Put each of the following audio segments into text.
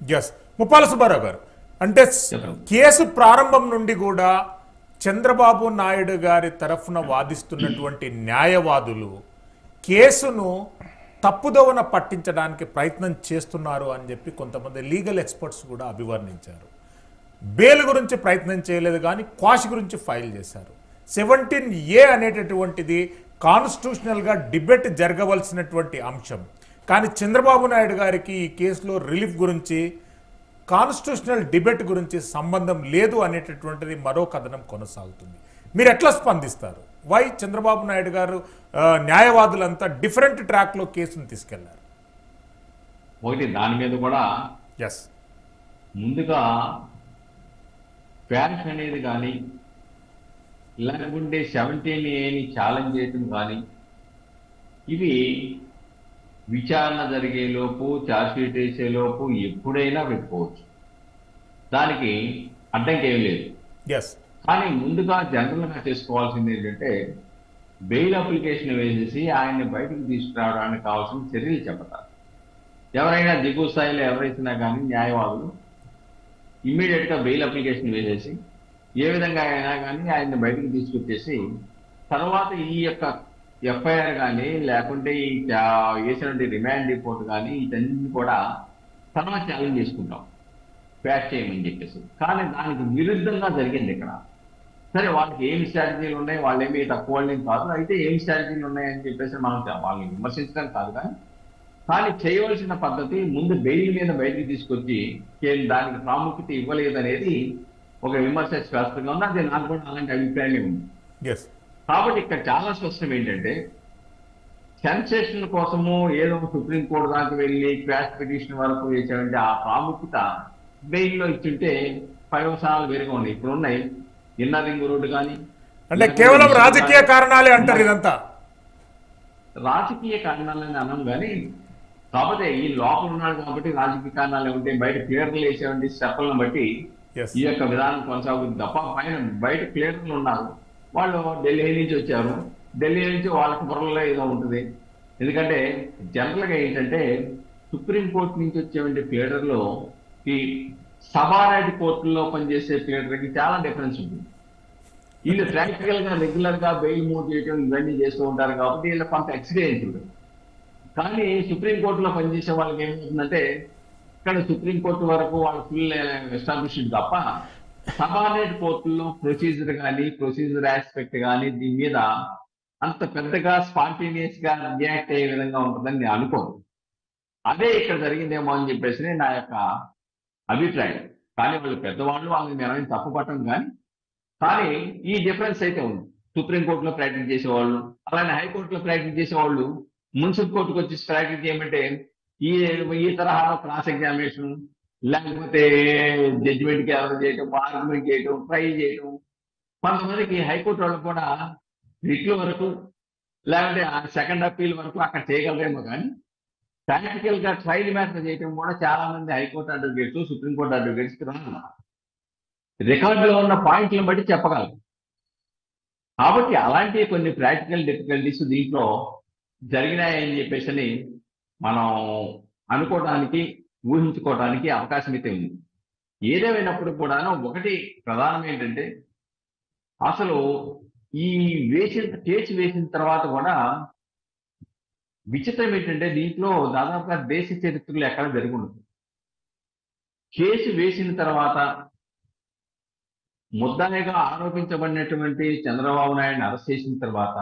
Yes. Muppala Subbarao గారు, అంటే case ప్రారంభం నుండి కూడా చంద్రబాబు నాయుడు గారి తరఫున వాదిస్తున్నటువంటి న్యాయవాదులు కేసును తప్పుదోవన పట్టించడానికి ప్రయత్నం చేస్తున్నారు అని చెప్పి కొంతమంది లీగల్ ఎక్స్పర్ట్స్ కూడా అభివర్ణించారు. బెయిల్ గురించి ప్రయత్నం చేయలేదు కానీ క్వాష్ గురించి ఫైల్ చేశారు. 17A అనేటటువంటిది కాన్స్టిట్యూషనల్గా డిబేట్ జరగవలసినటువంటి అంశం. కానీ చంద్రబాబు నాయుడు గారికి ఈ కేసులో రిలీఫ్ గురించి, కాన్స్టిట్యూషనల్ డిబేట్ గురించి సంబంధం లేదు అనేటటువంటిది మరో కథనం కొనసాగుతుంది. మీరు ఎట్లా స్పందిస్తారు? వై చంద్రబాబు నాయుడు గారు న్యాయవాదులంతా డిఫరెంట్ ట్రాక్లో కేసును తీసుకెళ్లారు? ఒకటి దాని మీద కూడా ఎస్, ముందుగా క్వాష్ అనేది కానీ లేకుంటే 17Aని ఛాలెంజ్ చేయటం కానీ ఇవి విచారణ జరిగేలోపు, ఛార్జ్షీట్ వేసేలోపు ఎప్పుడైనా పెట్టుకోవచ్చు. దానికి అడ్డంకి ఏం లేదు. ఎస్. కానీ ముందుగా జనరల్గా చేసుకోవాల్సింది ఏంటంటే బెయిల్ అప్లికేషన్ వేసేసి ఆయన్ని బయటకు తీసుకురావడానికి కావాల్సిన చర్యలు చెప్పతారు. ఎవరైనా దిగువ స్థాయిలో ఎవరైనా కానీ న్యాయవాదులు ఇమ్మీడియట్గా బెయిల్ అప్లికేషన్ వేసేసి ఏ విధంగా అయినా కానీ ఆయన్ని బయటకు తీసుకొచ్చేసి తర్వాత ఈ యొక్క ఎఫ్ఐఆర్ కానీ లేకుంటే ఈ వేసినటువంటి రిమాండ్ రిపోర్ట్ కానీ వీటన్నింటినీ కూడా తర్వాత ఛాలెంజ్ చేసుకుంటాం ప్యాచ్ చేయమని చెప్పేసి. కానీ దానికి విరుద్ధంగా జరిగింది ఇక్కడ. సరే, వాళ్ళకి ఏమి స్ట్రాటజీలు ఉన్నాయి, వాళ్ళు ఏమి తక్కువ వాళ్ళేం కాదు, అయితే ఏమి స్ట్రాటజీలు ఉన్నాయని చెప్పేసి మనం వాళ్ళని విమర్శించడం కాదు. కానీ చేయవలసిన పద్ధతి ముందు బెయిల్ మీద బయటికి తీసుకొచ్చి దానికి ప్రాముఖ్యత ఇవ్వలేదనేది ఒక విమర్శ స్పష్టంగా ఉంది. అది నాకు కూడా అలాంటి అభిప్రాయమే ఉంది. కాబట్టి ఇక్కడ చాలా స్పష్టం ఏంటంటే సెన్సేషన్ కోసము ఏదో సుప్రీంకోర్టు దాకా వెళ్ళి క్వాష్ పిటిషన్ వరకు వేసేవంటే ఆ ప్రాముఖ్యత బెయిల్లో ఇచ్చుంటే పర్యవసానాలు వేరుగా ఉన్నాయి. ఇప్పుడు ఉన్నాయి ఇన్నర్ రింగ్ రోడ్డు కానీ, అంటే కేవలం రాజకీయ కారణాలే అంటారు. ఇదంతా రాజకీయ కారణాలని అనం కానీ, కాకపోతే ఈ లోపల ఉన్నాడు కాబట్టి రాజకీయ కారణాలు ఏమంటే బయట క్లియర్లు వేసేవంటి స్టెప్పులను బట్టి ఈ యొక్క విధానం కొనసాగుతుంది తప్ప బయట క్లియర్లు ఉన్నారు. వాళ్ళు ఢిల్లీ నుంచి వచ్చారు, ఢిల్లీ నుంచి వాళ్ళకి బుర్రలో ఏదో ఉంటుంది. ఎందుకంటే జనరల్గా ఏంటంటే సుప్రీంకోర్టు నుంచి వచ్చేటువంటి ప్లేడర్లో ఈ సబార్డినేట్ కోర్టుల్లో పనిచేసే ప్లేడర్కి చాలా డిఫరెన్స్ ఉంటుంది. వీళ్ళు ప్రాక్టికల్ గా రెగ్యులర్ గా బెయిల్ మూవ్ చేయడం ఇవన్నీ చేస్తూ ఉంటారు కాబట్టి వీళ్ళకి కొంత ఎక్స్పీరియన్స్ ఉంటుంది. కానీ సుప్రీంకోర్టులో పనిచేసే వాళ్ళకి ఏమవుతుందంటే ఇక్కడ సుప్రీంకోర్టు వరకు వాళ్ళు ఫుల్ ఎస్టాబ్లిష్డ్ తప్ప సబార్డినేట్ కోర్టుల్లో ప్రొసీజర్ కానీ, ప్రొసీజర్ ఆస్పెక్ట్ కానీ దీని మీద అంత పెద్దగా స్పాంటేనియస్ గా రియాక్ట్ అయ్యే విధంగా ఉంటుందని నేను అనుకోను. అదే ఇక్కడ జరిగిందేమో అని చెప్పేసి నా యొక్క అభిప్రాయం. కానీ వాళ్ళు పెద్దవాళ్ళు, వాళ్ళని నేను తప్పు పట్టం కానీ ఈ డిఫరెన్స్ అయితే ఉంది. సుప్రీంకోర్టులో ప్రాక్టీస్ చేసేవాళ్ళు, అలానే హైకోర్టులో ప్రాక్టీస్ చేసేవాళ్ళు మున్సిపల్ కోర్టుకు వచ్చి ప్రాక్టీస్ చేయమంటే ఈ తరహాలో క్రాస్ ఎగ్జామినేషన్ లేకపోతే జడ్జిమెంట్కి ఎవరు చేయటం, ఆర్గ్యుమెంట్ చేయటం, ట్రై చేయటం. కొంతమందికి హైకోర్టు వాళ్ళు కూడా రిట్ల వరకు లేకపోతే సెకండ్ అప్పీల్ వరకు అక్కడ చేయగలరేమో కానీ ప్రాక్టికల్ గా ట్రయల్ మ్యాటర్ చేయటం కూడా చాలా మంది హైకోర్టు అడ్వకేట్స్, సుప్రీంకోర్టు అడ్వకేట్స్ రాను రికార్డులో ఉన్న పాయింట్లను బట్టి చెప్పగలరు. కాబట్టి అలాంటి కొన్ని ప్రాక్టికల్ డిఫికల్టీస్ దీంట్లో జరిగినాయని చెప్పేసి మనం అనుకోవడానికి, ఊహించుకోవడానికి అవకాశం అయితే ఉంది. ఏదేమైనప్పుడు కూడా ఒకటి ప్రధానం ఏంటంటే అసలు ఈ కేసు వేసిన తర్వాత కూడా విచిత్రం ఏంటంటే దీంట్లో దాదాపుగా దేశ చరిత్రలో ఎక్కడ జరిగి ఉండదు. కేసు వేసిన తర్వాత ముద్దాయిగా ఆరోపించబడినటువంటి చంద్రబాబు నాయుడుని అరెస్ట్ చేసిన తర్వాత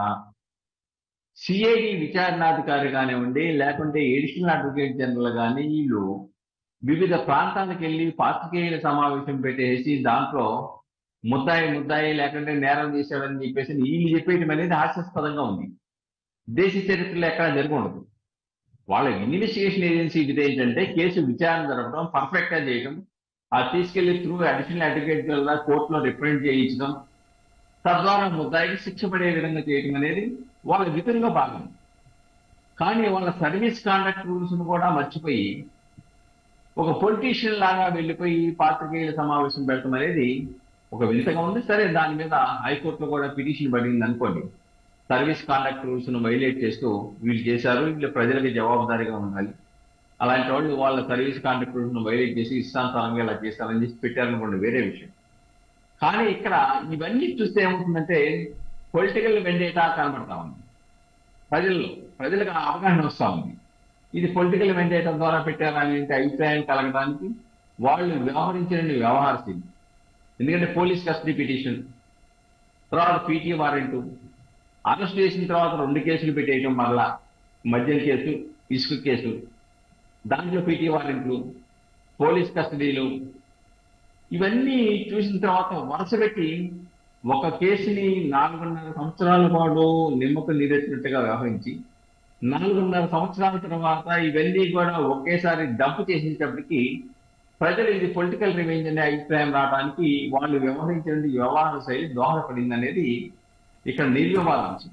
సిఐడి విచారణాధికారి కానివ్వండి, లేకుంటే ఎడిషనల్ అడ్వకేట్ జనరల్ కానీ వీళ్ళు వివిధ ప్రాంతాలకు వెళ్ళి పాత్రికేయుల సమావేశం పెట్టేసి దాంట్లో ముద్దాయి లేకుంటే నేరం చేశాడని చెప్పేసి వీళ్ళు చెప్పేయటం అనేది హాస్యాస్పదంగా ఉంది. దేశ చరిత్రలో ఎక్కడ జరిగి ఉండదు. వాళ్ళ ఇన్వెస్టిగేషన్ ఏజెన్సీ ఇది ఏంటంటే కేసు విచారణ జరపడం, పర్ఫెక్ట్ గా చేయడం, అది తీసుకెళ్లి త్రూ అడిషనల్ అడ్వకేట్ వల్ల కోర్టులో రిప్రజెంట్ చేయించడం, తద్వారా ముద్దాయికి శిక్ష పడే విధంగా చేయడం అనేది వాళ్ళ విధంగా భాగం. కానీ వాళ్ళ సర్వీస్ కాండక్ట్ రూల్స్ ను కూడా మర్చిపోయి ఒక పొలిటీషియన్ లాగా వెళ్ళిపోయి పాత్రికేయుల సమావేశం పెట్టడం అనేది ఒక వింతగా ఉంది. సరే, దాని మీద హైకోర్టులో కూడా పిటిషన్ పడింది అనుకోండి. సర్వీస్ కాండక్ట్ రూల్స్ ను వైలేట్ చేస్తూ వీళ్ళు చేశారు, వీళ్ళు ప్రజలకి జవాబుదారీగా ఉండాలి, అలాంటి వాళ్ళు వాళ్ళ సర్వీస్ కాంట్రాక్ట్ వైలేట్ చేసి ఇష్టానుసారంగా ఇలా చేస్తారని చెప్పి పెట్టారనుకోండి, వేరే విషయం. కానీ ఇక్కడ ఇవన్నీ చూస్తే ఏమవుతుందంటే పొలిటికల్ వెండేటా కనబడతా ఉంది ప్రజలకు అవగాహన వస్తూ ఉంది. ఇది పొలిటికల్ వెండేటా ద్వారా పెట్టారనే అభిప్రాయం కలగడానికి వాళ్ళు వ్యవహరించిన వ్యవహారశీలి. ఎందుకంటే పోలీస్ కస్టడీ పిటిషన్, తర్వాత పీటీ వారెంట్, అరెస్ట్ చేసిన తర్వాత 2 కేసులు పెట్టేయటం, మరలా మద్యం కేసు, ఇసుక కేసు, దాంట్లో పీటీ వారెంట్లు, పోలీస్ కస్టడీలు, ఇవన్నీ చూసిన తర్వాత వరుస పెట్టి ఒక కేసుని 4.5 సంవత్సరాల పాటు నిమ్మకు నీరెత్తినట్టుగా వ్యవహరించి 4.5 సంవత్సరాల తర్వాత ఇవన్నీ కూడా ఒకేసారి డంప్ చేసేటప్పటికి ప్రజలు ఇది పొలిటికల్ రివెంజ్ అనే అభిప్రాయం రావడానికి వాళ్ళు వ్యవహరించిన వ్యవహార శైలి దోహదపడింది అనేది ఇక్కడ నిర్వివాదాంశం.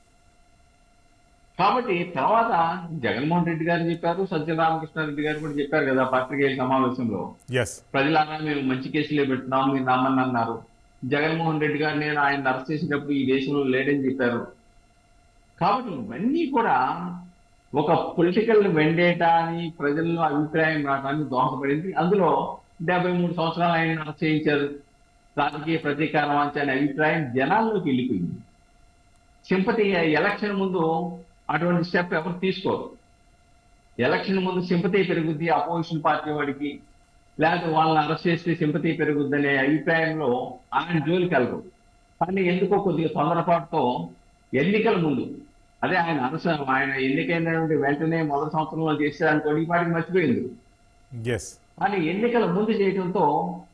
కాబట్టి తర్వాత జగన్మోహన్ రెడ్డి గారు చెప్పారు, సజ్జల రామకృష్ణారెడ్డి గారు కూడా చెప్పారు కదా పాత్రికేయుల సమావేశంలో, ప్రజలారా మేము మంచి కేసులే పెడుతున్నాం, మీరు నమ్మని అన్నారు. జగన్మోహన్ రెడ్డి గారు నేను ఆయన అరెస్ట్ చేసేటప్పుడు ఈ దేశంలో లేడని చెప్పారు. కాబట్టి ఇవన్నీ కూడా ఒక పొలిటికల్ వెండేటా అని ప్రజల్లో అభిప్రాయం రావడానికి దోహదపడింది. అందులో 73 సంవత్సరాలు ఆయన అరెస్ట్ చేయించారు, రాజకీయ ప్రతీకారం అనే అభిప్రాయం జనాల్లోకి వెళ్ళిపోయింది. సింపతి ఎలక్షన్ ముందు అటువంటి స్టెప్ ఎవరు తీసుకోరు. ఎలక్షన్ ముందు సింపతి పెరుగుద్ది అపోజిషన్ పార్టీ వాడికి, లేకపోతే వాళ్ళని అరెస్ట్ చేస్తే సింపతి పెరుగుద్ది అనే అభిప్రాయంలో ఆయన జోలికి వెళ్ళరు. కానీ ఎందుకో కొద్దిగా తొందరపాటుతో ఎన్నికల ముందు, అదే ఆయన ఎన్నికైన వెంటనే మొదటి సంవత్సరంలో చేసేదానికి వాడికి మర్చిపోయింది. కానీ ఎన్నికల ముందు చేయడంతో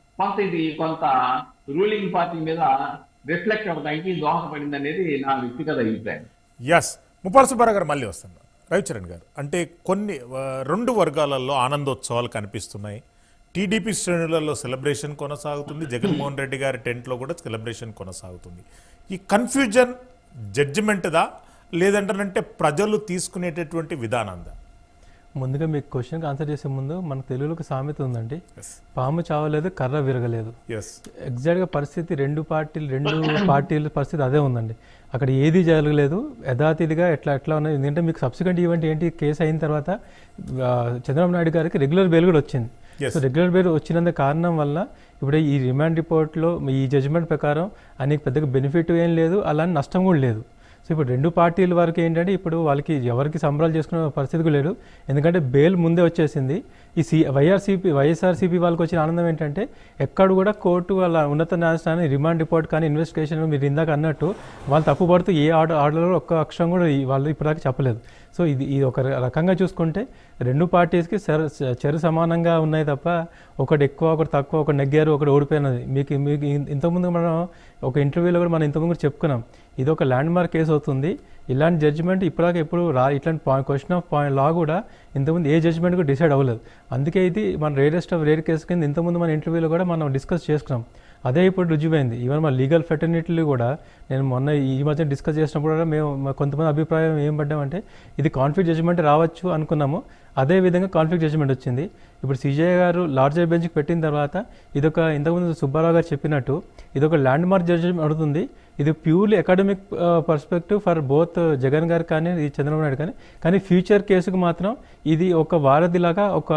కొంత రూలింగ్ పార్టీ మీద రిఫ్లెక్ట్ అవ్వడానికి దోహదపడింది అనేది నా వ్యక్తిగత అభిప్రాయం. ముప్పాల సుబ్బారావు గారు మళ్ళీ వస్తున్నారు. రవిచరణ్ గారు, అంటే కొన్ని 2 వర్గాలలో ఆనందోత్సవాలు కనిపిస్తున్నాయి. టీడీపీ శ్రేణులలో సెలబ్రేషన్ కొనసాగుతుంది, జగన్మోహన్ రెడ్డి గారి టెంట్లో కూడా సెలబ్రేషన్ కొనసాగుతుంది. ఈ కన్ఫ్యూజన్ జడ్జిమెంట్దా లేదంటే ప్రజలు తీసుకునేటటువంటి విధానందా? ముందుగా మీకు క్వశ్చన్కి ఆన్సర్ చేసే ముందు మన తెలుగులో ఒక సామెత ఉందండి, పాము చావలేదు కర్ర విరగలేదు. ఎగ్జాక్ట్గా పరిస్థితి రెండు పార్టీల పరిస్థితి అదే ఉందండి. అక్కడ ఏది జరగలేదు, యథాతిథిగా ఎట్లా ఉన్నది. ఎందుకంటే మీకు సబ్సిక్వెంట్ ఈవెంట్ ఏంటి, కేసు అయిన తర్వాత చంద్రబాబు నాయుడు గారికి రెగ్యులర్ బెయిల్ కూడా వచ్చింది. సో రెగ్యులర్ బెయిల్ వచ్చినంత కారణం వల్ల ఇప్పుడు ఈ రిమాండ్ రిపోర్ట్లో ఈ జడ్జిమెంట్ ప్రకారం ఆయనకి పెద్దగా బెనిఫిట్ ఏం లేదు, అలానే నష్టం కూడా లేదు. సో ఇప్పుడు 2 పార్టీల వరకు ఏంటంటే ఇప్పుడు వాళ్ళకి ఎవరికి సంబరాలు చేసుకునే పరిస్థితి లేదు, ఎందుకంటే బెయిల్ ముందే వచ్చేసింది. ఈ వైఎస్ఆర్సీపీ వాళ్ళకి వచ్చిన ఆనందం ఏంటంటే ఎక్కడ కూడా కోర్టు వాళ్ళ ఉన్నత న్యాయస్థానం రిమాండ్ రిపోర్ట్ కానీ ఇన్వెస్టిగేషన్ మీరు ఇందాక అన్నట్టు వాళ్ళు తప్పుపడుతూ ఏ ఆర్డర్లో ఒక్క అక్షరం కూడా వాళ్ళు ఇప్పటిదాకా చెప్పలేదు. సో ఇది ఒక రకంగా చూసుకుంటే 2 పార్టీస్కి చెరు సమానంగా ఉన్నాయి తప్ప ఒకటి ఎక్కువ ఒకటి తక్కువ, ఒకటి నెగ్గారు ఒకటి ఓడిపోయినది. మీకు ఇంతకుముందు మనం ఒక ఇంటర్వ్యూలో కూడా మనం ఇంతకుముందు చెప్పుకున్నాం, ఇది ఒక ల్యాండ్ మార్క్ కేసు అవుతుంది. ఇలాంటి జడ్జిమెంట్ ఇప్పటిదాకా ఎప్పుడు ఇట్లాంటి క్వశ్చన్ ఆఫ్ లా కూడా ఇంతకుముందు ఏ జడ్జిమెంట్ కూడా డిసైడ్ అవ్వలేదు. అందుకే ఇది మన రేరెస్ట్ ఆఫ్ రేర్ కేసు కింద ఇంతకుముందు మన ఇంటర్వ్యూలో కూడా మనం డిస్కస్ చేసుకున్నాం. అదే ఇప్పుడు రుజువైంది. ఈవెన్ మా లీగల్ ఫెటర్నిటీలు కూడా నేను మొన్న ఈ మధ్య డిస్కస్ చేసినప్పుడు కూడా మేము కొంతమంది అభిప్రాయం ఏం పడ్డామంటే ఇది కాన్ఫ్లిక్ట్ జడ్జిమెంట్ రావచ్చు అనుకున్నాము, అదేవిధంగా కాన్ఫ్లిక్ట్ జడ్జిమెంట్ వచ్చింది. ఇప్పుడు సిజే గారు లార్జర్ బెంచ్కి పెట్టిన తర్వాత ఇదొక ఇంతకుముందు సుబ్బారావు గారు చెప్పినట్టు ఇదొక ల్యాండ్ మార్క్ జడ్జిమెంట్ అవుతుంది. ఇది purely academic perspective for both Jagan garu కానీ చంద్రబాబు నాయుడు కానీ ఫ్యూచర్ కేసుకు మాత్రం ఇది ఒక వారధిలాగా ఒక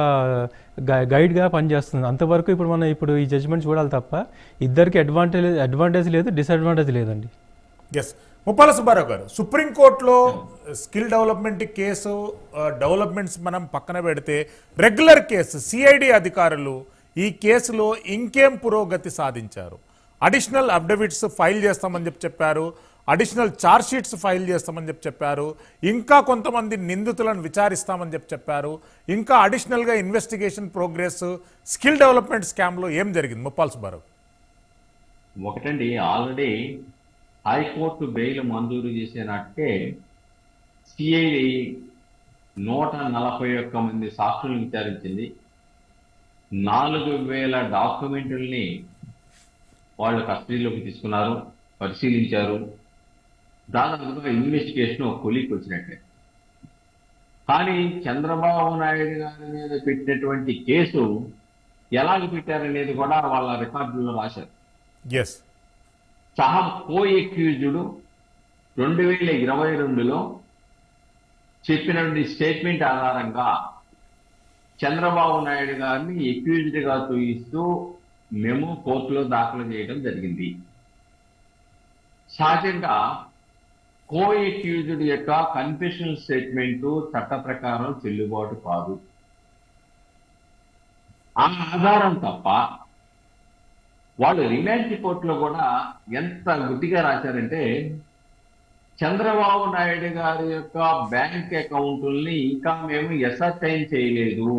గైడ్గా పనిచేస్తుంది. అంతవరకు ఇప్పుడు ఈ జడ్జిమెంట్ చూడాలి తప్ప ఇద్దరికి అడ్వాంటేజ్ లేదు, డిసడ్వాంటేజ్ లేదండి. ముప్పాల సుబ్బారావు గారు, సుప్రీంకోర్టులో స్కిల్ డెవలప్మెంట్ కేసు డెవలప్మెంట్స్ మనం పక్కన పెడితే రెగ్యులర్ కేసు సిఐడి అధికారులు ఈ కేసులో ఇంకేం పురోగతి సాధించారు? అడిషనల్ అఫిడవిట్స్ ఫైల్ చేస్తామని చెప్పారు, అడిషనల్ ఛార్జ్ షీట్స్ ఫైల్ చేస్తామని చెప్పారు, ఇంకా కొంతమంది నిందితులను విచారిస్తామని చెప్పారు, ఇంకా అడిషనల్గా ఇన్వెస్టిగేషన్ ప్రోగ్రెస్ స్కిల్ డెవలప్మెంట్ స్కామ్లో ఏం జరిగింది? ముప్పాల సుబ్బారావు. ఒకటండి, ఆల్రెడీ హైకోర్టు బెయిల్ మంజూరు చేసేనాటికే సిఐడి 141 మంది సాక్షులను విచారించింది. 4000 డాక్యుమెంట్లని వాళ్ళు కస్టడీలోకి తీసుకున్నారు, పరిశీలించారు. దాదాపుగా ఇన్వెస్టిగేషన్ కొలికి వచ్చినట్లే. కానీ చంద్రబాబు నాయుడు గారి మీద పెట్టినటువంటి కేసు ఎలాగ పెట్టారనేది కూడా వాళ్ళ రికార్డుల్లో రాశారు. సహా కో-ఎక్యూజ్డ్ 2022లో చెప్పినటువంటి స్టేట్మెంట్ ఆధారంగా చంద్రబాబు నాయుడు గారిని ఎక్యూజ్డ్ గా చూపిస్తూ మేము కోర్టులో దాఖలు చేయడం జరిగింది. సహజంగా కో ఎక్యూజ్డ్ యొక్క కన్ఫెషనల్ స్టేట్మెంట్ చట్ట ప్రకారం చెల్లుబాటు కాదు. ఆ ఆధారం తప్ప వాళ్ళు రిమాండ్ రిపోర్ట్లో కూడా ఎంత గుడ్డిగా రాశారంటే, చంద్రబాబు నాయుడు గారి యొక్క బ్యాంక్ అకౌంట్లని ఇంకా మేము ఎసర్టైన్ చేయలేదు,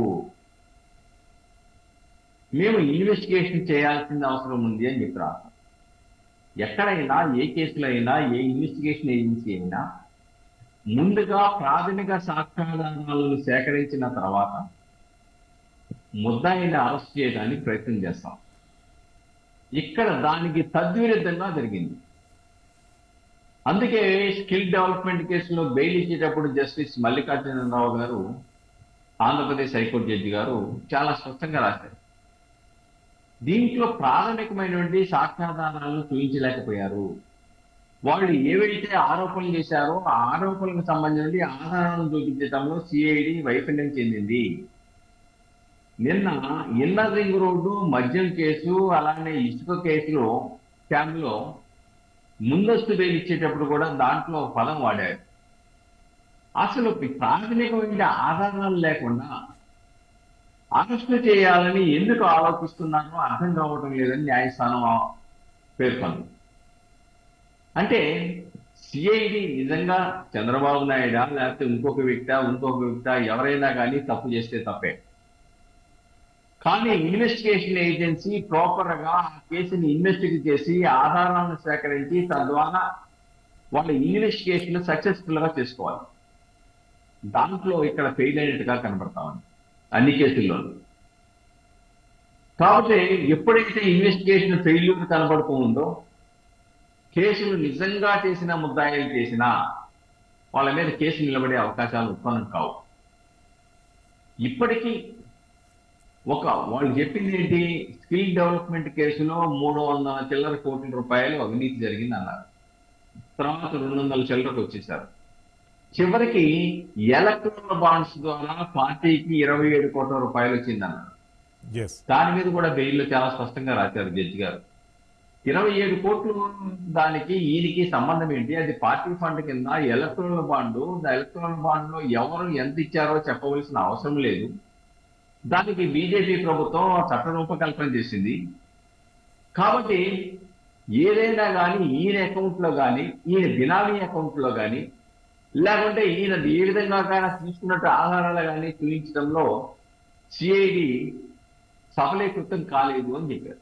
మేము ఇన్వెస్టిగేషన్ చేయాల్సిన అవసరం ఉంది అని చెప్పి రాశారు. ఎక్కడైనా ఏ కేసులో అయినా ఏ ఇన్వెస్టిగేషన్ ఏజెన్సీ అయినా ముందుగా ప్రాథమిక సాక్ష్యాధారాలను సేకరించిన తర్వాత ముద్దాయిని అరెస్ట్ చేయడానికి ప్రయత్నం చేస్తాం. ఇక్కడ దానికి తద్విరుద్ధంగా జరిగింది. అందుకే స్కిల్ డెవలప్మెంట్ కేసులో బెయిల్ ఇచ్చేటప్పుడు justice Mallikarjuna Rao garu, Andhra Pradesh high court judge గారు చాలా స్పష్టంగా రాశారు, దీంట్లో ప్రాథమికమైనటువంటి సాక్ష్యాధారాలను చూపించలేకపోయారు. వాళ్ళు ఏవైతే ఆరోపణలు చేశారో ఆ ఆరోపణలకు సంబంధించి ఆధారాలను చూపించడంలో సిఐడి వైఫల్యం చెందింది. నిన్న ఇన్నర్ రింగ్ రోడ్డు మద్యం కేసు, అలానే ఇసుక కేసులో స్కామ్లో ముందస్తు బెయిల్ ఇచ్చేటప్పుడు కూడా దాంట్లో పదం వాడారు. అసలు ప్రాథమికమైన ఆధారాలు లేకుండా అరెస్టు చేయాలని ఎందుకు ఆలోచిస్తున్నారో అర్థం కావటం లేదని న్యాయస్థానం పేర్కొంది. అంటే సిఐడి నిజంగా చంద్రబాబు నాయుడా లేకపోతే ఇంకొక వ్యక్తి ఎవరైనా కానీ తప్పు చేస్తే తప్పే. కానీ ఇన్వెస్టిగేషన్ ఏజెన్సీ ప్రాపర్ గా ఆ కేసుని ఇన్వెస్టిగేట్ చేసి ఆధారాలను సేకరించి తద్వారా వాళ్ళ ఇన్వెస్టిగేషన్ సక్సెస్ఫుల్ గా చేసుకోవాలి. దాంట్లో ఇక్కడ ఫెయిల్ అయినట్టుగా కనబడతామని అన్ని కేసుల్లో. కాబట్టి ఎప్పుడైతే ఇన్వెస్టిగేషన్ ఫెయిల్యూర్ కనబడుతూ ఉందో, కేసులు నిజంగా చేసిన ముద్దాయిలు చేసినా వాళ్ళ మీద కేసు నిలబడే అవకాశాలు ఉత్పన్నం కావు. ఇప్పటికీ వాళ్ళు చెప్పింది ఏంటి, స్కిల్ డెవలప్మెంట్ కేసులో 300 చిల్లర కోట్ల రూపాయలు అవినీతి జరిగింది అన్నారు. తర్వాత 200 చిల్లరకు వచ్చేసారు. చివరికి ఎలక్ట్రల్ బాండ్స్ ద్వారా పార్టీకి 27 కోట్ల రూపాయలు వచ్చిందన్నారు. దాని మీద కూడా బెయిల్లో చాలా స్పష్టంగా రాశారు జడ్జి గారు. 27 కోట్లు దానికి ఈయనకి సంబంధం ఏంటి? అది పార్టీ ఫండ్ కింద ఎలక్ట్రల్ బాండ్ లో ఎవరు ఎంత ఇచ్చారో చెప్పవలసిన అవసరం లేదు. దానికి బీజేపీ ప్రభుత్వం చట్ట రూపకల్పన చేసింది. కాబట్టి ఏదైనా కానీ ఈయన అకౌంట్ లో కానీ, ఈయన బినామీ అకౌంట్ లో కానీ, లేకుంటే ఈయన ఏ విధంగా కానీ తీసుకున్నట్టు ఆధారాలు కానీ చూపించడంలో సిఐడి సఫలీకృతం కాలేదు అని చెప్పారు.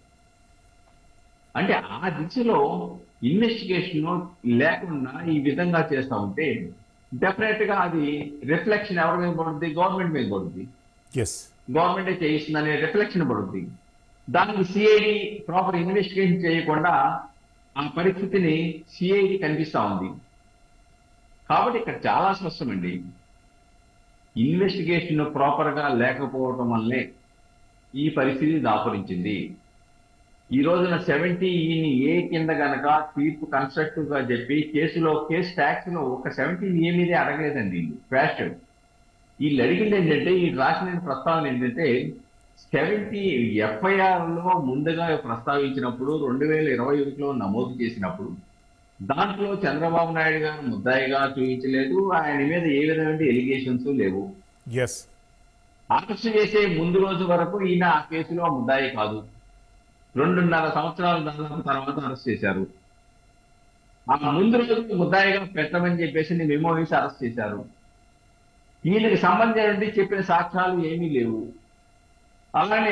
అంటే ఆ దిశలో ఇన్వెస్టిగేషన్ లేకుండా ఈ విధంగా చేస్తా ఉంటే డెఫినెట్ గా అది రిఫ్లెక్షన్ ఎవరి మీద పడుతుంది? గవర్నమెంట్ మీద పడుతుంది. గవర్నమెంటే చేయిస్తుందనే రిఫ్లెక్షన్ పడుతుంది. దానికి సిఐడి ప్రాపర్ ఇన్వెస్టిగేషన్ చేయకుండా ఆ పరిస్థితిని సిఐడి కనిపిస్తా ఉంది. కాబట్టి ఇక్కడ చాలా స్పష్టమండి, ఇన్వెస్టిగేషన్ ప్రాపర్ గా లేకపోవడం వల్లే ఈ పరిస్థితి దాపురించింది. ఈ రోజున 70E కింద గనక తీర్పు కన్స్ట్రక్టివ్ గా చెప్పి కేసు ట్యాక్స్ లో ఒక 17A మీదే అడగలేదండి. ఫ్యాస్ట్ వీళ్ళు అడిగింది ఏంటంటే, ఈ రాసిన ప్రస్తావన ఏంటంటే 70 FIR లో ముందుగా ప్రస్తావించినప్పుడు 2021లో నమోదు చేసినప్పుడు దాంట్లో చంద్రబాబు నాయుడు గారు ముద్దాయిగా చూపించలేదు, ఆయన మీద ఏ విధమైన ఎలిగేషన్స్ లేవు. అరెస్ట్ చేసే ముందు రోజు వరకు ఈయన ఆ కేసులో ముద్దాయి కాదు. 2.5 సంవత్సరాల దాదాపు తర్వాత అరెస్ట్ చేశారు. ఆ ముందు రోజు ముద్దాయిగా పెట్టమని చెప్పేసి మెమో వేసి అరెస్ట్ చేశారు. ఈయనకి సంబంధించి చెప్పిన సాక్ష్యాలు ఏమీ లేవు. అలానే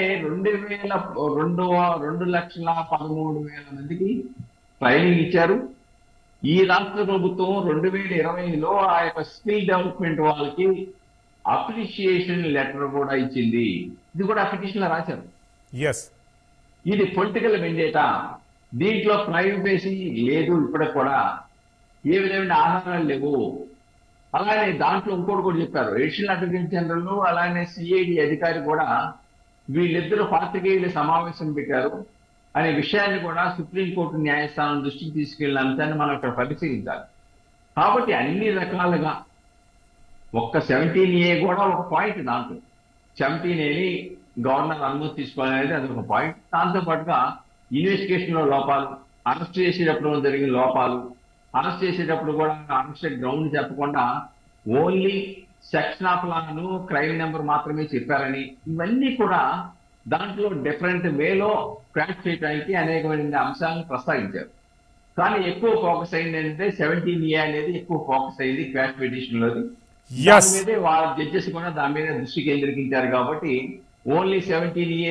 2,13,000 మందికి ట్రైనింగ్ ఇచ్చారు. ఈ రాష్ట్ర ప్రభుత్వం 2020లో ఆ యొక్క స్కిల్ డెవలప్మెంట్ వాళ్ళకి అప్రిషియేషన్ లెటర్ కూడా ఇచ్చింది. ఇది కూడా పిటిషన్ లో రాశారు. ఇది పొలిటికల్ వెండేటా, దీంట్లో ప్రైవసీ లేదు, ఇప్పటికి కూడా ఏ విధమైన ఆధారాలు లేవు. అలానే దాంట్లో ఇంకోటి కూడా చెప్పారు, అడిషనల్ అడ్వకేట్ జనరల్ అలానే సిఐడి అధికారి కూడా వీళ్ళిద్దరూ పాత్రికేయుల సమావేశం పెట్టారు అనే విషయాన్ని కూడా సుప్రీంకోర్టు న్యాయస్థానం దృష్టికి తీసుకెళ్లిన అంశాన్ని మనం ఇక్కడ పరిశీలించాలి. కాబట్టి అన్ని రకాలుగా ఒక్క 17A కూడా ఒక పాయింట్ దాంట్లో 17A గవర్నర్ అనుమతి తీసుకోవాలనేది అది ఒక పాయింట్. దాంతో పాటుగా ఇన్వెస్టిగేషన్ లో లోపాలు, అరెస్ట్ చేసేటప్పుడు జరిగిన లోపాలు, అరెస్ట్ చేసేటప్పుడు కూడా అరెస్ట్ గ్రౌండ్ చెప్పకుండా ఓన్లీ సెక్షన్ ఆఫ్ లాను క్రైమ్ నెంబర్ మాత్రమే చెప్పారని, ఇవన్నీ కూడా దాంట్లో డిఫరెంట్ వేలో క్రాక్ చేయడానికి అనేకమైన అంశాలను ప్రస్తావించారు. కానీ ఎక్కువ ఫోకస్ అయింది ఏంటంటే 17A అనేది ఎక్కువ ఫోకస్ అయింది క్వాష్ పిటిషన్ లోది. దాని మీదే వాళ్ళ జడ్జెస్ కూడా దాని మీద దృష్టి కేంద్రీకరించారు కాబట్టి ఓన్లీ 17A